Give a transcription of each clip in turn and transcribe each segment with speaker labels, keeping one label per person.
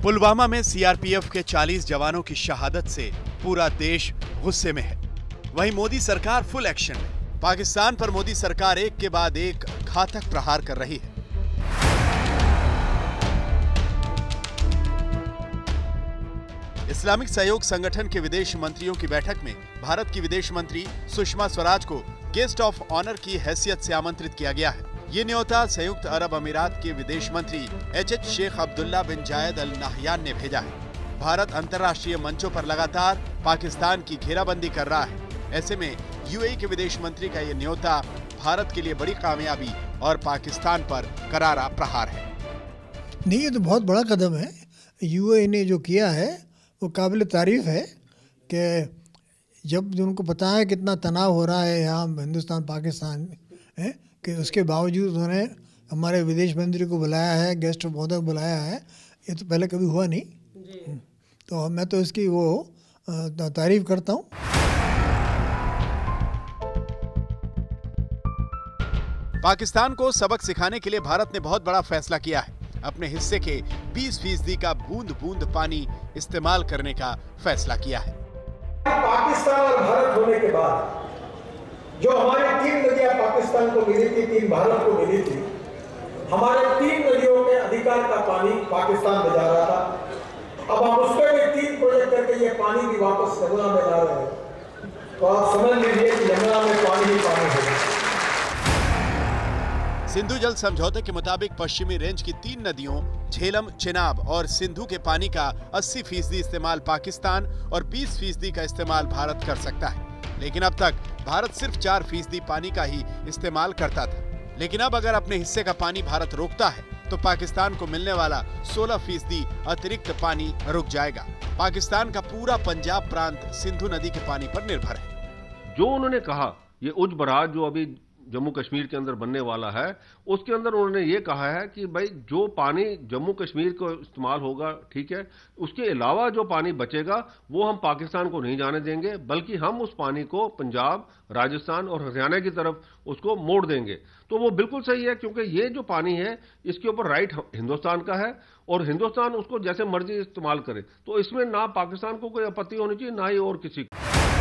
Speaker 1: पुलवामा में सीआरपीएफ के 40 जवानों की शहादत से पूरा देश गुस्से में है। वहीं मोदी सरकार फुल एक्शन में। पाकिस्तान पर मोदी सरकार एक के बाद एक घातक प्रहार कर रही है। इस्लामिक सहयोग संगठन के विदेश मंत्रियों की बैठक में भारत की विदेश मंत्री सुषमा स्वराज को गेस्ट ऑफ ऑनर की हैसियत से आमंत्रित किया गया है। ये न्योता संयुक्त अरब अमीरात के विदेश मंत्री एच शेख अब्दुल्ला बिन जायद अल नाहयान ने भेजा है। भारत अंतर्राष्ट्रीय मंचों पर लगातार पाकिस्तान की घेराबंदी कर रहा है। ऐसे में यूएई के विदेश मंत्री का ये न्योता भारत के लिए बड़ी कामयाबी और पाकिस्तान पर करारा प्रहार है।
Speaker 2: नहीं, ये तो बहुत बड़ा कदम है। यूएई ने जो किया है वो काबिल तारीफ है कि जब उनको पता है कितना तनाव हो रहा है यहाँ हिंदुस्तान पाकिस्तान है कि उसके बावजूद उन्होंने हमारे विदेश मंत्री को बुलाया है, गेस्ट ऑफ ऑनर बुलाया है। ये तो पहले कभी हुआ नहीं, तो मैं तो इसकी वो तारीफ करता हूँ।
Speaker 1: पाकिस्तान को सबक सिखाने के लिए भारत ने बहुत बड़ा फैसला किया है। अपने हिस्से के 20% का बूंद बूंद पानी इस्तेमाल करने का फैसला किया है।
Speaker 3: पाकिस्तान और भारत होने के बाद जो हमारी 3 नदियां पाकिस्तान को मिली थी, 3 भारत को मिली थी, हमारे 3 नदियों के अधिकार का पानी पाकिस्तान में जा रहा था। अब हम उसके भी 3 प्रोजेक्ट करके ये पानी भी वापस यमुना में ला रहे हैं, तो आप समझ लीजिए कि यमुना में पानी ही पानी होगा।
Speaker 1: सिंधु जल समझौते के मुताबिक पश्चिमी रेंज की 3 नदियों झेलम, चिनाब और सिंधु के पानी का 80% इस्तेमाल पाकिस्तान और 20% का इस्तेमाल भारत कर सकता है। लेकिन अब तक भारत सिर्फ 4% पानी का ही इस्तेमाल करता था। लेकिन अब अगर अपने हिस्से का पानी भारत रोकता है तो पाकिस्तान को मिलने वाला 16% अतिरिक्त पानी रुक जाएगा। पाकिस्तान का पूरा पंजाब प्रांत सिंधु नदी के पानी पर निर्भर है।
Speaker 4: जो उन्होंने कहा, ये उच्च बराज जो अभी जम्मू कश्मीर के अंदर बनने वाला है, उसके अंदर उन्होंने ये कहा है कि भाई जो पानी जम्मू कश्मीर को इस्तेमाल होगा ठीक है, उसके अलावा जो पानी बचेगा वो हम पाकिस्तान को नहीं जाने देंगे, बल्कि हम उस पानी को पंजाब, राजस्थान और हरियाणा की तरफ उसको मोड़ देंगे। तो वो बिल्कुल सही है, क्योंकि ये जो पानी है इसके ऊपर राइट हिंदुस्तान का है और हिंदुस्तान उसको जैसे मर्जी इस्तेमाल करे। तो इसमें ना पाकिस्तान को कोई आपत्ति होनी चाहिए, ना ही और किसी को।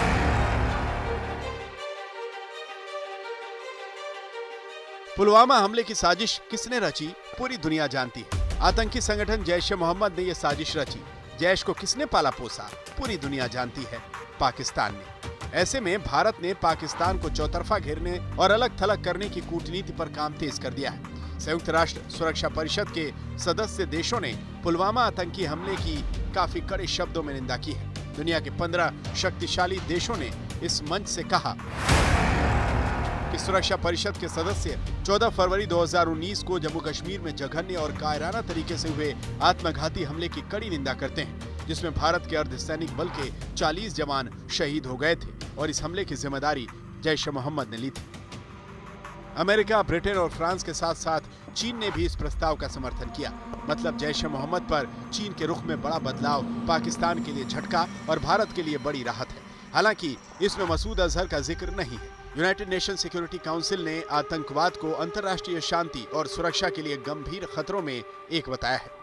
Speaker 1: पुलवामा हमले की साजिश किसने रची, पूरी दुनिया जानती है। आतंकी संगठन जैश-ए-मोहम्मद ने यह साजिश रची। जैश को किसने पाला पोसा, पूरी दुनिया जानती है, पाकिस्तान ने। ऐसे में भारत ने पाकिस्तान को चौतरफा घेरने और अलग थलग करने की कूटनीति पर काम तेज कर दिया है। संयुक्त राष्ट्र सुरक्षा परिषद के सदस्य देशों ने पुलवामा आतंकी हमले की काफी कड़े शब्दों में निंदा की है। दुनिया के 15 शक्तिशाली देशों ने इस मंच से कहा कि सुरक्षा परिषद के सदस्य 14 फरवरी 2019 को जम्मू कश्मीर में जघन्य और कायराना तरीके से हुए आत्मघाती हमले की कड़ी निंदा करते हैं, जिसमें भारत के अर्धसैनिक बल के 40 जवान शहीद हो गए थे और इस हमले की जिम्मेदारी जैश-ए-मोहम्मद ने ली थी। अमेरिका, ब्रिटेन और फ्रांस के साथ साथ चीन ने भी इस प्रस्ताव का समर्थन किया। मतलब जैश-ए-मोहम्मद पर चीन के रुख में बड़ा बदलाव पाकिस्तान के लिए झटका और भारत के लिए बड़ी राहत है। हालांकि इसमें मसूद अजहर का जिक्र नहीं है। यूनाइटेड नेशन सिक्योरिटी काउंसिल ने आतंकवाद को अंतर्राष्ट्रीय शांति और सुरक्षा के लिए गंभीर खतरों में एक बताया है।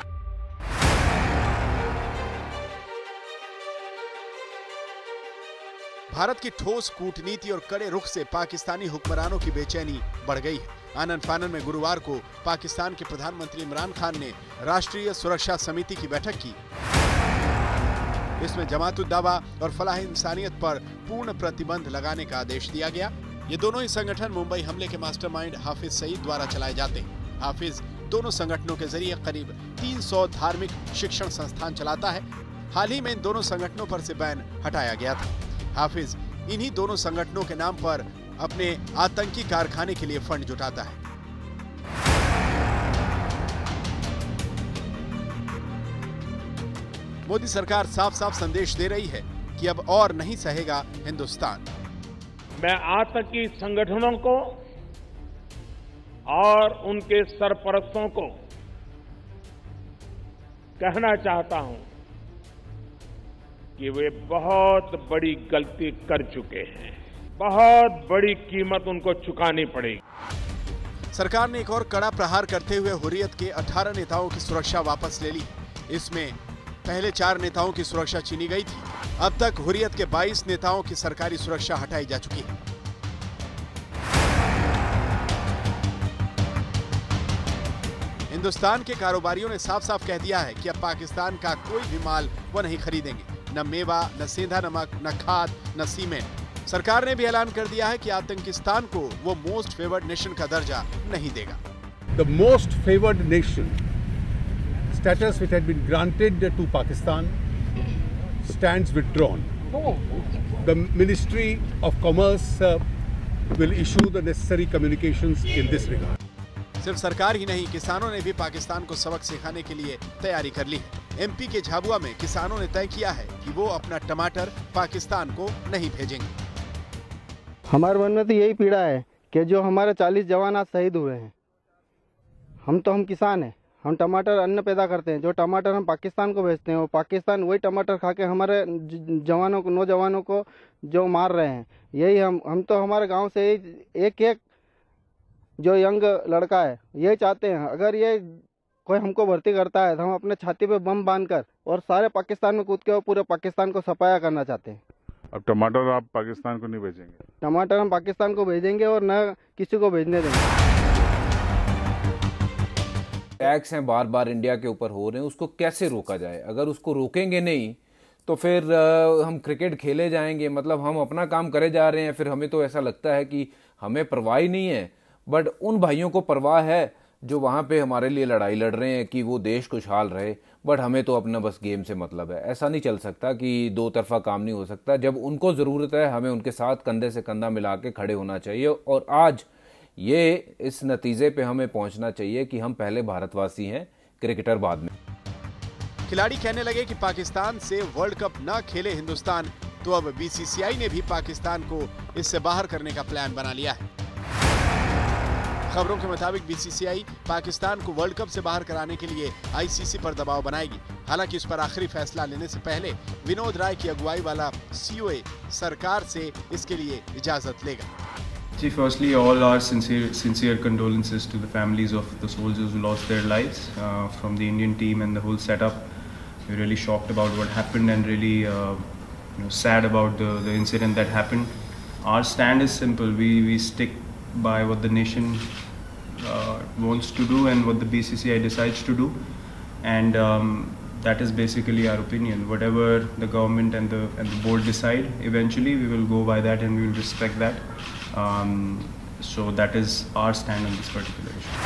Speaker 1: भारत की ठोस कूटनीति और कड़े रुख से पाकिस्तानी हुक्मरानों की बेचैनी बढ़ गई है। आनन फानन में गुरुवार को पाकिस्तान के प्रधानमंत्री इमरान खान ने राष्ट्रीय सुरक्षा समिति की बैठक की। इसमें जमात-उद-दावा और फलाह इंसानियत पर पूर्ण प्रतिबंध लगाने का आदेश दिया गया। ये दोनों ही संगठन मुंबई हमले के मास्टरमाइंड हाफिज सईद द्वारा चलाए जाते हैं। हाफिज दोनों संगठनों के जरिए करीब 300 धार्मिक शिक्षण संस्थान चलाता है। हाल ही में इन दोनों संगठनों पर से बैन हटाया गया था। हाफिज इन्हीं दोनों संगठनों के नाम पर अपने आतंकी कारखाने के लिए फंड जुटाता है। मोदी सरकार साफ साफ संदेश दे रही है कि अब और नहीं सहेगा हिंदुस्तान।
Speaker 5: मैं आतंकी संगठनों को और उनके सरपरस्तों को कहना चाहता हूं कि वे बहुत बड़ी गलती कर चुके हैं। बहुत बड़ी कीमत उनको चुकानी पड़ेगी।
Speaker 1: सरकार ने एक और कड़ा प्रहार करते हुए हुर्रियत के 18 नेताओं की सुरक्षा वापस ले ली। इसमें पहले 4 नेताओं की सुरक्षा छीनी गई थी। अब तक हुर्रियत के 22 नेताओं की सरकारी सुरक्षा हटाई जा चुकी है। हिंदुस्तान के कारोबारियों ने साफ साफ कह दिया है कि अब पाकिस्तान का कोई भी माल वो नहीं खरीदेंगे, न मेवा, न सेंधा नमक, न खाद, न सीमेंट। सरकार ने भी ऐलान कर दिया है कि आतंकिस्तान को वो मोस्ट फेवर्ड नेशन का दर्जा नहीं देगा।
Speaker 6: The most favored nation status which had been granted to Pakistan stands withdrawn. The Ministry of Commerce will issue the necessary communications in this regard.
Speaker 1: सिर्फ सरकार ही नहीं, किसानों ने भी पाकिस्तान को सबक सिखाने के लिए तैयारी कर ली है। एमपी के झाबुआ में किसानों ने तय किया है कि वो अपना टमाटर पाकिस्तान को नहीं भेजेंगे।
Speaker 7: हमारे मन में तो यही पीड़ा है कि जो हमारे 40 जवान आज शहीद हुए हैं, हम किसान हैं, हम टमाटर अन्न पैदा करते हैं, जो टमाटर हम पाकिस्तान को भेजते हैं वो पाकिस्तान वही टमाटर खा के हमारे जवानों को, नौजवानों को जो मार रहे हैं। यही हम तो हमारे गांव से एक जो यंग लड़का है यही चाहते हैं, अगर ये कोई हमको भर्ती करता है तो हम अपने छाती पे बम बांधकर और सारे पाकिस्तान में कूद के और पूरे पाकिस्तान को सफाया करना चाहते हैं।
Speaker 8: अब टमाटर आप पाकिस्तान को नहीं भेजेंगे?
Speaker 7: टमाटर हम पाकिस्तान को भेजेंगे और न किसी को भेजने देंगे।
Speaker 9: टैक्स हैं बार बार इंडिया के ऊपर हो रहे हैं, उसको कैसे रोका जाए? अगर उसको रोकेंगे नहीं तो फिर हम क्रिकेट खेले जाएंगे, मतलब हम अपना काम करे जा रहे हैं, फिर हमें तो ऐसा लगता है कि हमें परवाह ही नहीं है। बट उन भाइयों को परवाह है जो वहाँ पे हमारे लिए लड़ाई लड़ रहे हैं कि वो देश खुशहाल रहे, बट हमें तो अपना बस गेम से मतलब है। ऐसा नहीं चल सकता कि दो तरफा काम नहीं हो सकता। जब उनको ज़रूरत है हमें उनके साथ कंधे से कंधा मिला के खड़े होना चाहिए और आज ये इस नतीजे पे हमें पहुंचना चाहिए कि हम पहले भारतवासी हैं, क्रिकेटर बाद में।
Speaker 1: खिलाड़ी कहने लगे कि पाकिस्तान से वर्ल्ड कप न खेले हिंदुस्तान, तो अब बीसीसीआई ने भी पाकिस्तान को इससे बाहर करने का प्लान बना लिया है। खबरों के मुताबिक बीसीसीआई पाकिस्तान को वर्ल्ड कप से बाहर कराने के लिए आईसीसी पर दबाव बनाएगी। हालांकि इस पर आखिरी फैसला लेने से पहले विनोद राय की अगुवाई वाला सीओए सरकार से इसके लिए इजाजत लेगा।
Speaker 10: Firstly, all our sincere condolences to the families of the soldiers who lost their lives from the Indian team and the whole setup. We're really shocked about what happened and really sad about the incident that happened. Our stand is simple. We stick by what the nation wants to do and what the BCCI decides to do, and that is basically our opinion. Whatever the government and the board decide, eventually we will go by that and we will respect that. So that is our stand on this particular issue.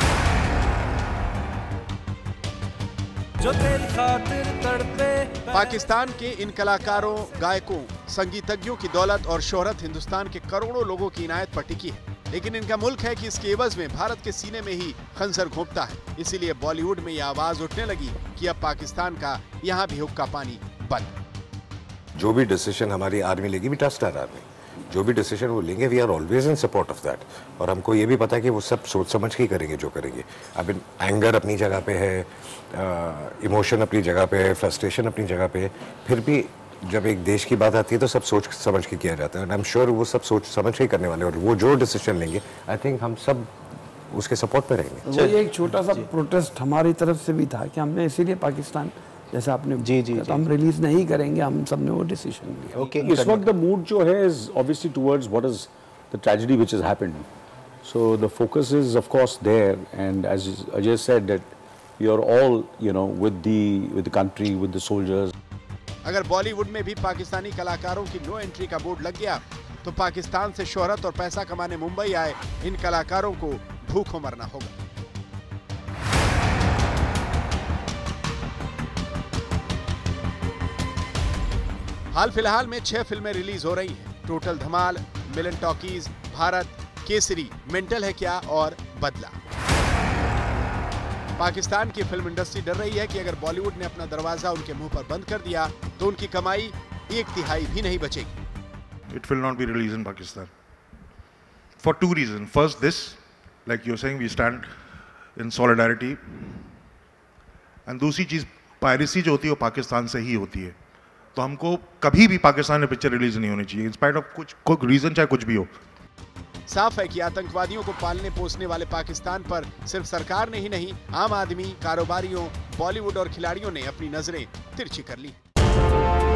Speaker 1: Pakistan के इन कलाकारों, गायकों, संगीतज्ञों की दौलत और शोहरत हिंदुस्तान के करोड़ों लोगों की इनायत पर टिकी है, लेकिन इनका मुल्क है कि इसके एवज में भारत के सीने में ही खंजर घोंपता है। इसीलिए बॉलीवुड में यह आवाज उठने लगी कि अब पाकिस्तान का यहाँ भी हुक्का पानी बंद।
Speaker 11: जो भी डिसीजन हमारी आर्मी लेगी, भी ट्रस्ट आर आर्मी, जो भी डिसीजन वो लेंगे, we are always in support of that. और हमको ये भी पता है कि वो सब सोच समझ के करेंगे जो करेंगे। अब एंगर अपनी जगह पे है, इमोशन अपनी जगह पे है, फ्रस्ट्रेशन अपनी जगह पे है, फिर भी जब एक देश की बात आती है तो सब सोच समझ के किया जाता है। एंड आई एम श्योर वो सब सोच समझ के करने वाले, और वो जो डिसीजन लेंगे आई थिंक हम सब उसके सपोर्ट में रहेंगे।
Speaker 12: वो एक छोटा सा प्रोटेस्ट हमारी तरफ से भी था कि हमने इसीलिए पाकिस्तान, जैसा आपने तो हम रिलीज नहीं करेंगे, हम सब ने वो डिसीजन लिया।
Speaker 6: इस वक्त द मूड जो है is obviously towards what is the tragedy which has happened, so the focus is of course there, and as Ajay said that we are all with the country, with the soldiers.
Speaker 1: अगर बॉलीवुड में भी पाकिस्तानी कलाकारों की no entry का board लग गया तो पाकिस्तान से शोहरत और पैसा कमाने मुंबई आए इन कलाकारों को भूखों मरना होगा। हाल फिलहाल में 6 फिल्में रिलीज हो रही हैं। Total Dhamaal, Milan talkies, Bharat, Kesari, mental है क्या और बदला। पाकिस्तान की फिल्म इंडस्ट्री डर रही है कि अगर बॉलीवुड ने अपना दरवाजा उनके मुंह पर बंद कर दिया तो उनकी कमाई 1/3 भी नहीं बचेगी।
Speaker 8: It will not be released in Pakistan for 2 reasons. First, this, like you're saying, we stand in solidarity, and दूसरी चीज पायरेसी जो होती है वो पाकिस्तान से ही होती है, तो हमको कभी भी पाकिस्तान में पिक्चर रिलीज नहीं होनी चाहिए, इंस्पाइट ऑफ कुछ रीजन, चाहे कुछ भी हो।
Speaker 1: साफ है कि आतंकवादियों को पालने पोसने वाले पाकिस्तान पर सिर्फ सरकार ने ही नहीं, आम आदमी, कारोबारियों, बॉलीवुड और खिलाड़ियों ने अपनी नजरें तिरछी कर ली।